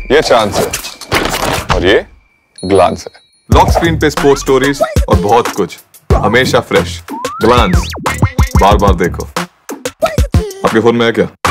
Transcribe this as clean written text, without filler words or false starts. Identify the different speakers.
Speaker 1: ये चांस है और ये ग्लांस है।
Speaker 2: लॉक स्क्रीन पे स्पोर्ट्स स्टोरीज और बहुत कुछ, हमेशा फ्रेश। ग्लांस, बार बार देखो। आपके फोन में है क्या?